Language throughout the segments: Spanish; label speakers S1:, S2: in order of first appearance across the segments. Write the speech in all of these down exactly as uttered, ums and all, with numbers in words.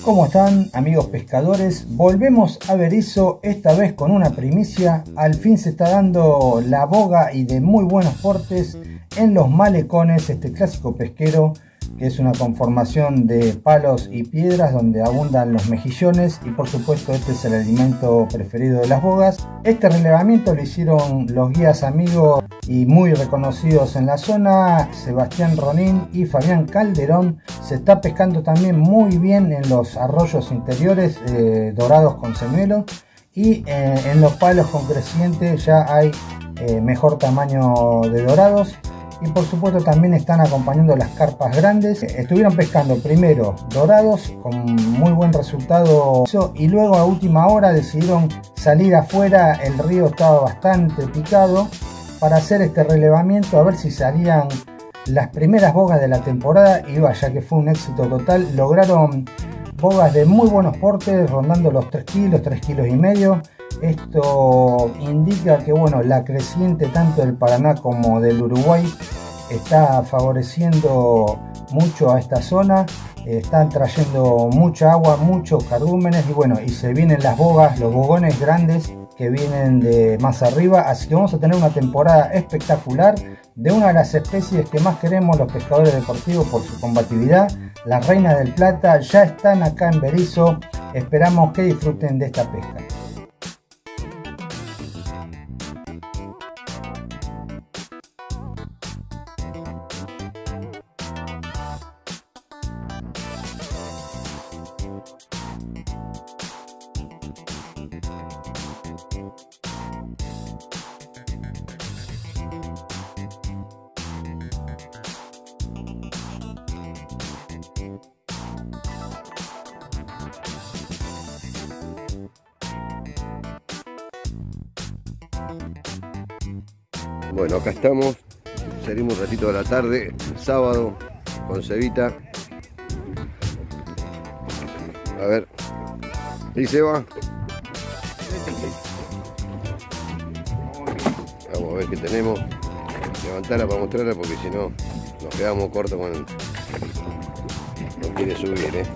S1: ¿Cómo están, amigos pescadores? Volvemos a Berisso, esta vez con una primicia. Al fin se está dando la boga y de muy buenos portes en los malecones, este clásico pesquero que es una conformación de palos y piedras donde abundan los mejillones, y por supuesto este es el alimento preferido de las bogas. Este relevamiento lo hicieron los guías amigos y muy reconocidos en la zona, Sebastián Ronin y Fabián Calderón. Se está pescando también muy bien en los arroyos interiores eh, dorados con señuelo, y eh, en los palos con creciente ya hay eh, mejor tamaño de dorados. Y por supuesto también están acompañando las carpas grandes. Estuvieron pescando primero dorados con muy buen resultado, y luego a última hora decidieron salir afuera. El río estaba bastante picado para hacer este relevamiento, a ver si salían las primeras bogas de la temporada, y vaya que fue un éxito total. Lograron bogas de muy buenos portes, rondando los tres kilos, tres kilos y medio. Esto indica que bueno, la creciente tanto del Paraná como del Uruguay está favoreciendo mucho a esta zona. Están trayendo mucha agua, muchos cardúmenes, y bueno, y se vienen las bogas, los bogones grandes que vienen de más arriba. Así que vamos a tener una temporada espectacular de una de las especies que más queremos los pescadores deportivos por su combatividad. Las reinas del plata ya están acá en Berisso. Esperamos que disfruten de esta pesca.
S2: Bueno, acá estamos, salimos un ratito de la tarde, sábado, con Cevita. A ver, ¿y se va? Vamos a ver qué tenemos. Levantarla para mostrarla porque si no nos quedamos cortos con el... No quiere subir, ¿eh?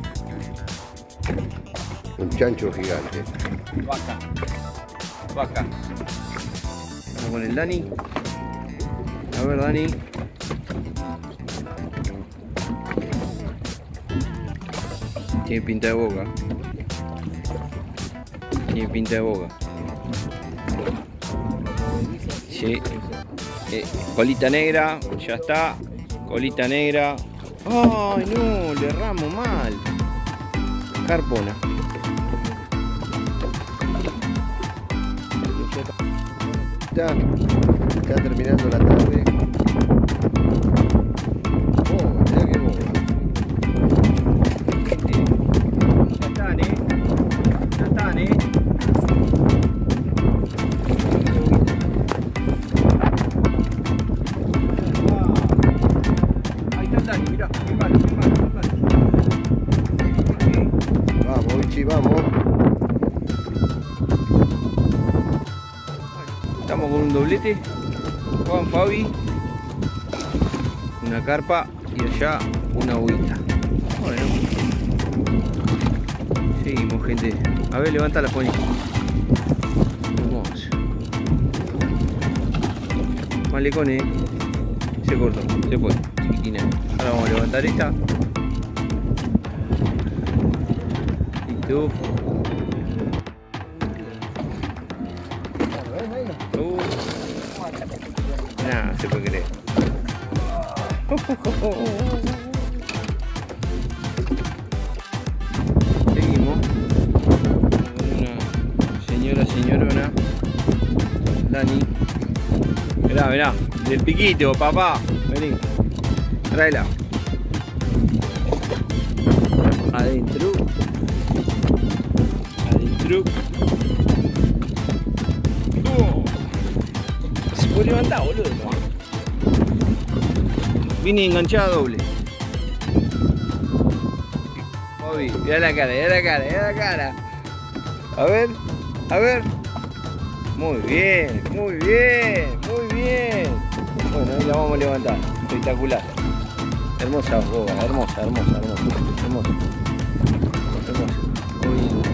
S2: Un chancho gigante.
S3: Vaca. Vaca. Vamos con el Dani. A ver, Dani. Tiene pinta de boca. Tiene pinta de boca. Sí. Eh, colita negra, ya está. Colita negra. ¡Ay, no! Le erramos mal. Carpona.
S2: Está, está terminando la tarde. Oh, mirá que boga.
S3: Ya están, eh. Ya están, eh. Ahí está Dani, mirá. Filmalo, filmalo, filmalo.
S2: Vamos, Vichy, vamos.
S3: Estamos con un doblete. Juan Fabi, una carpa y allá una boguita. Bueno, seguimos, gente. A ver, levanta la pony. Hermoso. Malecones. Se cortó, se fue, chiquitina. Ahora vamos a levantar esta. Listo. Uh. Nada, se puede creer. Seguimos. Una señora, señorona. Dani. Mirá, mirá. Del piquito, papá. Vení. Tráela. Adentro. Adentro. Oh. Se puede levantar, boludo. Vine enganchada doble. Bobby, mira la cara, mira la cara, mira la cara. A ver, a ver. Muy bien, muy bien, muy bien. Bueno, ahí la vamos a levantar. Espectacular. Hermosa boga, hermosa, hermosa, hermosa, hermosa. Hermosa. moviendo.